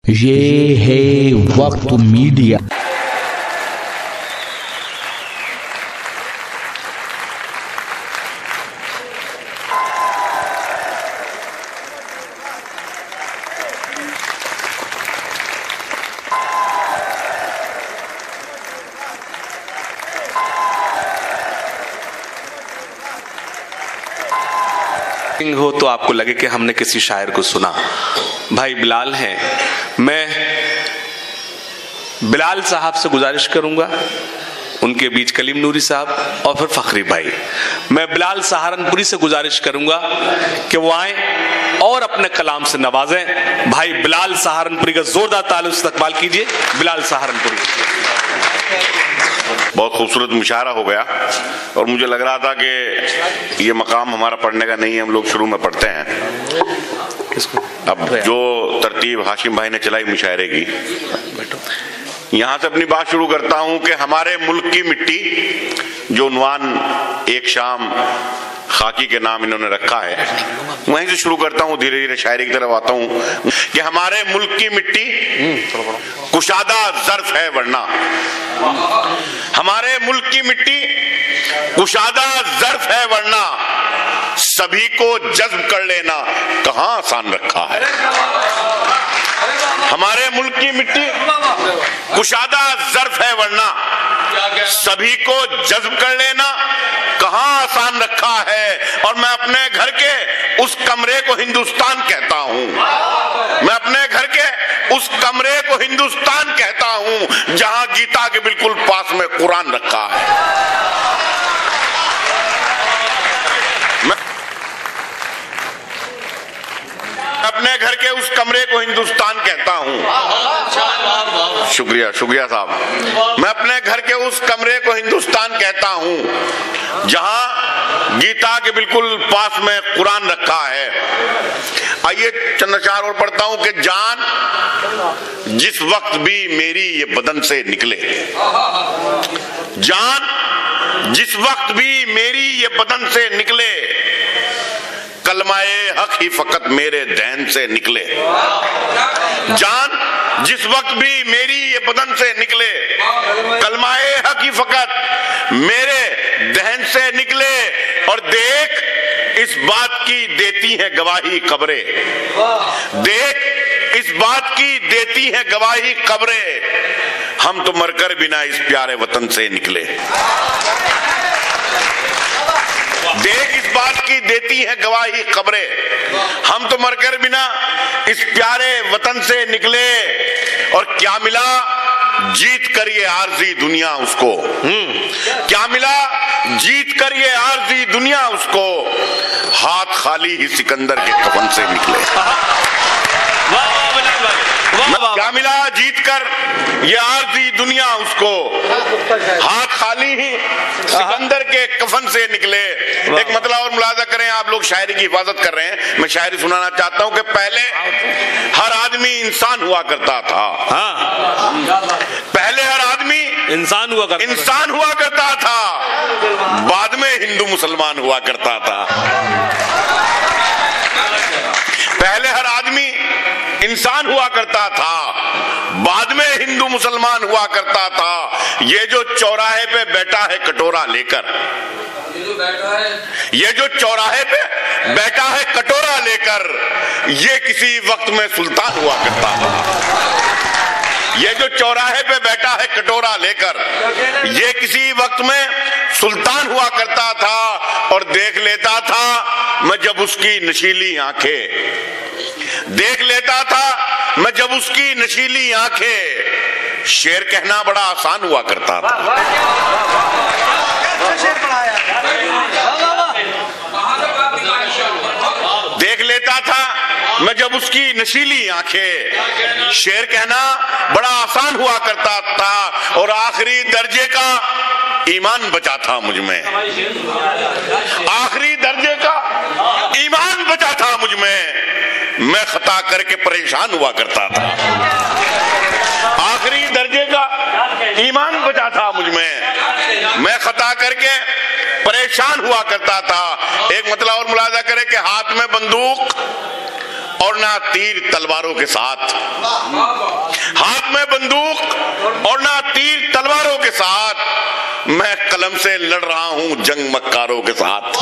یہ ہے وقت میڈیا۔ ہو تو آپ کو لگے کہ ہم نے کسی شاعر کو سنا۔ بھائی بلال ہیں، میں بلال صاحب سے گزارش کروں گا، ان کے بیچ کلیم نوری صاحب اور پھر فخری بھائی، میں بلال سہارنپوری سے گزارش کروں گا کہ وہ آئیں اور اپنے کلام سے نوازیں۔ بھائی بلال سہارنپوری کا زوردار تعارف استقبال کیجئے۔ بلال سہارنپوری۔ بہت خوبصورت مشاعرہ ہو گیا اور مجھے لگ رہا تھا کہ یہ مقام ہمارا پڑھنے کا نہیں ہے، ہم لوگ شروع میں پڑھتے ہیں۔ اب جو ترتیب ہاشم بھائی نے چلائی مشاعرے کی، یہاں سے اپنی بات شروع کرتا ہوں کہ ہمارے ملک کی مٹی، جو عنوان ایک شام خاکی کے نام انہوں نے رکھا ہے، وہیں سے شروع کرتا ہوں، دھیرے دھیرے شاعری کی طرف آتا ہوں کہ ہمارے ملک کی مٹی کشادہ ظرف ہے ورنہ، ہمارے ملک کی مٹی کشادہ ظرف ہے ورنہ سبھی کو جذب کر لینا کہاں آسان رکھا ہے۔ ہمارے ملک کی مٹی کشادہ ظرف ہے ورنہ سبھی کو جذب کر لینا کہاں آسان رکھا ہے۔ اور میں اپنے گھر کے اس کمرے کو ہندوستان کہتا ہوں، میں اپنے گھر کے اس کمرے کو ہندوستان کہتا ہوں جہاں گیتا کے بالکل پاس میں قرآن رکھا ہے۔ اپنے گھر کے اس کمرے کو ہندوستان کہتا ہوں، شکریہ صاحب، میں اپنے گھر کے اس کمرے کو ہندوستان کہتا ہوں جہاں گیتا کے بالکل پاس میں قرآن رکھا ہے۔ آئیے چند اشعار اور پڑھتا ہوں کہ جان جس وقت بھی میری یہ بدن سے نکلے، جان جس وقت بھی میری یہ بدن سے نکلے، کلمہ حق ہی فقط میرے دہن سے نکلے۔ جان جس وقت بھی میری یہ بدن سے نکلے، کلمہ حق ہی فقط میرے دہن سے نکلے، اور دیکھ اس بات کی دیتی ہیں گواہی قبریں، دیکھ اس بات کی دیتی ہیں گواہی قبریں، ہم تو مر کر بنا اس پیارے وطن سے نکلے۔ دیکھ اس بات کی دیتی ہے گواہی قبریں، ہم تو مر کر بنا اس پیارے وطن سے نکلے، اور کیا ملا جیت کر یہ عارضی دنیا اس کو، کیا ملا جیت کر یہ عارضی دنیا اس کو، ہاتھ خالی ہی سکندر کے کفن سے نکلے۔ کیا ملا جیت کر یہ عارضی دنیا اس کو، ہاتھ خالی ہی سکندر کے کفن سے نکلے۔ ایک مطلب اور ملاحظہ کریں، آپ لوگ شاعری کی حفاظت کر رہے ہیں، میں شاعری سنانا چاہتا ہوں کہ پہلے ہر آدمی انسان ہوا کرتا تھا، پہلے ہر آدمی انسان ہوا کرتا تھا، بعد میں ہندو مسلمان ہوا کرتا تھا۔ پہلے ہر آدمی انسان ہوا کرتا تھا، بعد میں ہندو مسلمان ہوا کرتا تھا۔ یہ جو چوراہے پہ بیٹھا ہے کٹورا لے کر، یہ جو چوراہے پہ بیٹھا ہے کٹورا لے کر، یہ کسی وقت میں سلطان ہوا کرتا تھا۔ یہ جو چوراہے پہ بیٹھا ہے کٹورا لے کر، یہ کسی وقت میں سلطان ہوا کرتا تھا، اور دیکھ لیتا تھا میں جب اس کی نشیلی آنکھیں، دیکھ لیتا تھا میں جب اس کی نشیلی آنکھیں، شعر کہنا بڑا آسان ہوا کرتا تھا۔ دیکھ لیتا تھا میں جب اس کی نشیلی آنکھیں، شعر کہنا بڑا آسان ہوا کرتا تھا، اور آخری درجے کا ایمان بچا تھا مجھ میں، آخری درجے کا ایمان بچا تھا مجھ میں خطا کر کے پریشان ہوا کرتا تھا، آخری درجے کا ایمان بچا تھا مجھ میں خطا کر کے پریشان ہوا کرتا تھا۔ ایک مطلب اور ملاحظہ کرے کہ ہاتھ میں بندوق اور نہ تیر تلواروں کے ساتھ، ہاتھ میں بندوق اور نہ تیر تلواروں کے ساتھ، میں قلم سے لڑ رہا ہوں جنگ مکاروں کے ساتھ۔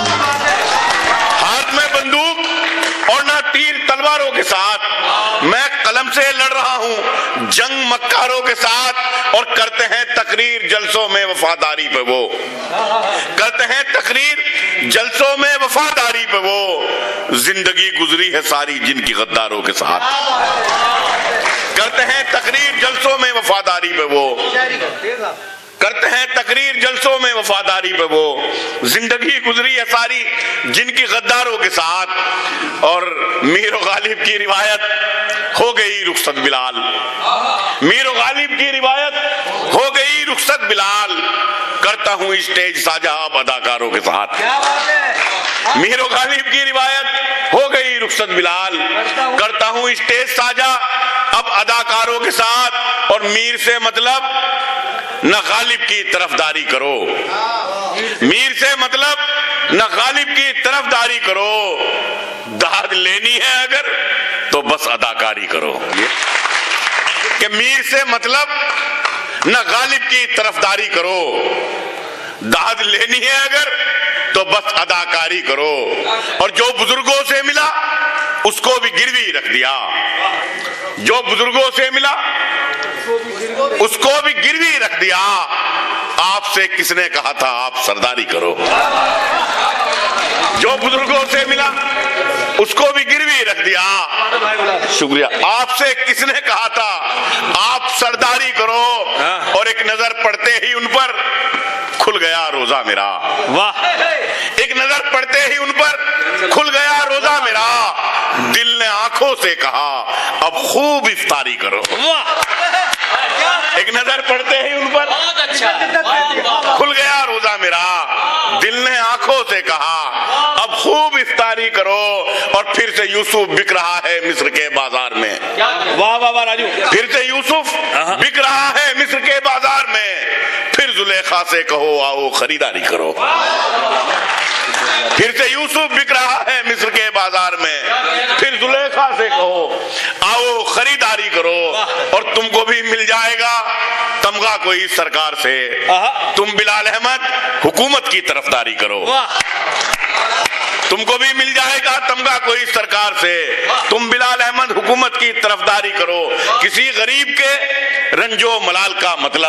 ہاتھ میں بندوق اور نہ تیر تلواروں کے ساتھ، میں قلم سے لڑ رہا ہوں جنگ مکاروں کے ساتھ، اور کرتے ہیں تقریر جلسوں میں وفاداری پہ وہ، کرتے ہیں تقریر جلسوں میں وفاداری پہ وہ، زندگی گزری ہے ساری جن کی غداروں کے ساتھ۔ کرتے ہیں تقریر جلسوں میں وفاداری پہ وہ، کرتے ہیں تقریر جلسوں میں وفاداری پہ وہ، زندگی گزری ہے ساری جن کی غداروں کے ساتھ۔ اور میر و غالب کی روایت ہو گئی رخصت بلال، میر و غالب کی روایت ہو گئی رخصت بلال، کرتا ہوں اسٹیج ساجا اب اداکاروں کے ساتھ۔ میر و غالب کی روایت ہو گئی رخصت بلال، کرتا ہوں اسٹیج ساجا اب اداکاروں کے ساتھ۔ اور میر سے مطلب نہ غالب کی طرفداری کرو، میر سے مطلب نہ غالب کی طرفداری کرو، داد لینی ہے اگر تو بس اداکاری کرو۔ کہ میر سے مطلب نہ غالب کی طرفداری کرو، داد لینی ہے اگر تو بس اداکاری کرو۔ اور جو بزرگوں سے ملا اس کو بھی گروی رکھ دیا، جو بزرگوں سے ملا اس کو بھی گروی رکھ دیا، آپ سے کس نے کہا تھا آپ سرداری کرو۔ جو بزرگوں سے ملا اس کو بھی گروی رکھ دیا، شکریہ، آپ سے کس نے کہا تھا آپ سرداری کرو۔ اور ایک نظر پڑتے ہی ان پر کھل گیا روزہ میرا، واہ، ایک نظر پڑتے ہی ان پر کھل گیا روزہ میرا، دل نے آنکھوں سے کہا اب خوب افطاری کرو۔ ایک نظر پڑتے ہی ان پر کھل گیا روزہ میرا، دل نے آنکھوں سے کہا اب خوب افطاری کرو۔ اور پھر سے یوسف بک رہا ہے مصر کے بازار میں، واہ واہ واہ راجو، پھر سے یوسف بک رہا ہے مصر کے بازار میں، پھر زلیخا سے کہو آؤ خریداری کرو۔ پھر سے یوسف بک رہا ہے مصر کے بازار میں، پھر زلیخا سے کہو آؤ خریداری کرو۔ اور تم کو بھی مل جائے گا تمغہ کوئی سرکار سے، تم بلال احمد حکومت کی طرفداری کرو۔ تم کو بھی مل جائے گا تمغہ کوئی سرکار سے، تم بلال احمد حکومت کی طرفداری کرو۔ کسی غریب کے رنج و ملال کا مطلب،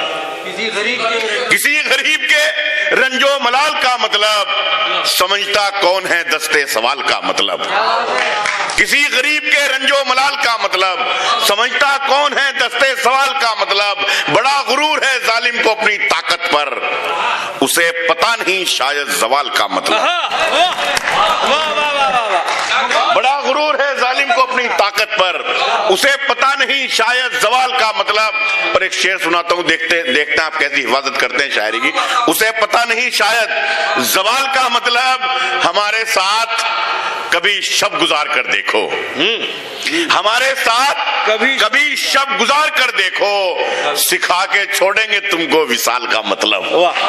کسی غریب کے رنج و ملال کا مطلب، سمجھتا کون ہے دستے سوال کا مطلب۔ کسی غریب کے رنج و ملال کا مطلب، سمجھتا کون ہے دستے سوال کا مطلب۔ بڑا غرور ہے ظالم کو اپنی طاقت پر، اسے پتہ نہیں شاید زوال کا مطلب۔ بڑا غرور ہے ظالم کو اپنی طاقت پر، اسے پتہ نہیں شاید زوال کا مطلب۔ اور ایک شعر سناتا ہوں، دیکھتے دیکھتے آپ کیسی حفاظت کرتے ہیں شاعری کی۔ اسے پتہ نہیں شاید زوال کا مطلب، ہمارے ساتھ کبھی شب گزار کر دیکھو، ہمارے ساتھ کبھی شب گزار کر دیکھو، سکھا کے چھوڑیں گے تم کو وصال کا مطلب۔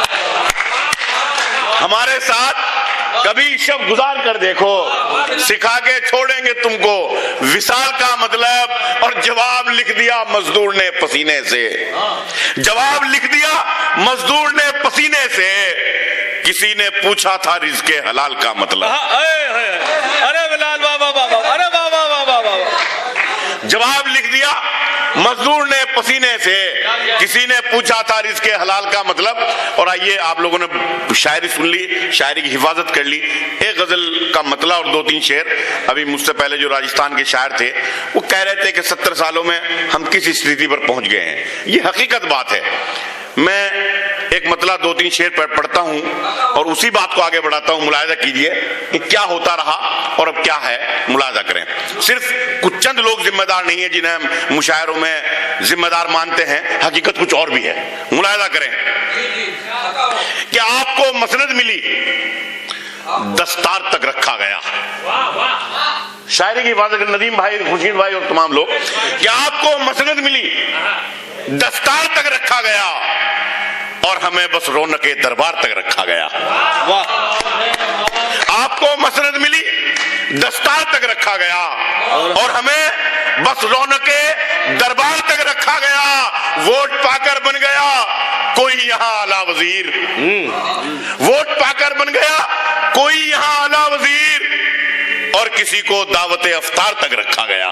ہمارے ساتھ کبھی شب گزار کر دیکھو، سکھا کے چھوڑیں گے تم کو وصال کا مطلب۔ اور جواب لکھ دیا مزدور نے پسینے سے، جواب لکھ دیا مزدور نے پسینے سے، کسی نے پوچھا تھا رزق حلال کا مطلب۔ ارے بلال بابا بابا، ارے بابا بابا بابا، جواب لکھ دیا مزدور نے پسینے سے، کسی نے پوچھا تھا رزق حلال کا مطلب۔ اور آئیے آپ لوگوں نے شاعری سن لی، شاعری کی حفاظت کر لی، ایک غزل کا مطلع اور دو تین شعر۔ ابھی مجھ سے پہلے جو راجستھان کے شاعر تھے وہ کہہ رہے تھے کہ 70 سالوں میں ہم کس استھتی پر پہنچ گئے ہیں، یہ حقیقت بات ہے۔ میں ایک مطلع دو تین شعر پڑھتا ہوں اور اسی بات کو آگے بڑھاتا ہوں، ملاحظہ کیجئے کہ کیا ہوتا رہا اور اب کیا ہے، ملاحظہ کریں۔ صرف کچھ چند لوگ ذمہ دار نہیں ہیں جنہیں ہم مشاعروں میں ذمہ دار مانتے ہیں، حقیقت کچھ اور بھی ہے، ملاحظہ کریں۔ کہ آپ کو مسند ملی دستار تک رکھا گیا، شاعری کی حفاظت کریں ندیم بھائی، خورشید بھائی اور تمام لوگ، کہ آپ کو مسند ملی دستار تک رکھا گیا اور ہمیں بس رونق دربار تک رکھا گیا۔ آپ کو مسند ملی दस्तार तक रखा गया और हमें बस रौनके दरबार तक रखा गया। वोट पाकर बन गया कोई यहाँ आला वजीर, वोट पाकर बन गया कोई यहाँ आला वजीर, और किसी को दावते अफ्तार तक रखा गया,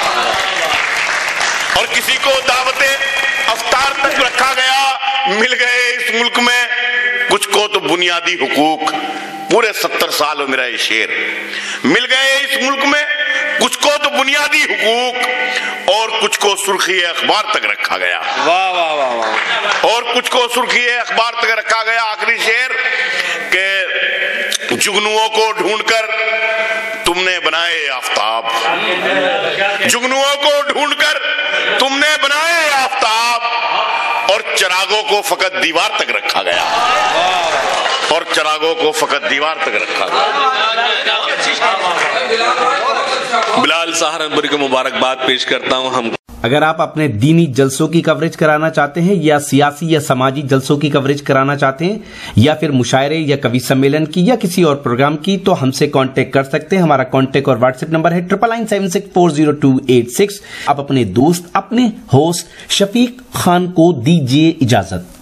और किसी को दावते अफ्तार तक रखा गया। मिल गए इस मुल्क में कुछ को तो बुनियादी हुकूक, पूरे 70 साल में मेरा ये शेर, मिल गए इस मुल्क में कुछ को तो बुनियादी हुकूक और कुछ को सुर्खी अखबार तक रखा गया। वाह वाह वाह वाह। और कुछ को सुर्खी अखबार तक रखा गया। आखिरी शेर के जुगनुओं को ढूंढकर तुमने बनाए आफताब, जुगनुओं को ढूंढकर तुमने बनाए आफताब, और चरागों को फकत दीवार तक रखा गया, और चरागों को फकत दीवार तक रखा गया। बिलाल सहारनपुरी को मुबारकबाद पेश करता हूं। हम अगर आप अपने दीनी जलसों की कवरेज कराना चाहते हैं या सियासी या समाजी जलसों की कवरेज कराना चाहते हैं या फिर मुशायरे या कवि सम्मेलन की या किसी और प्रोग्राम की, तो हमसे कांटेक्ट कर सकते हैं। हमारा कांटेक्ट और व्हाट्सएप नंबर है 9976400286। आप अपने दोस्त, अपने होस्ट शफीक खान को दीजिए इजाजत।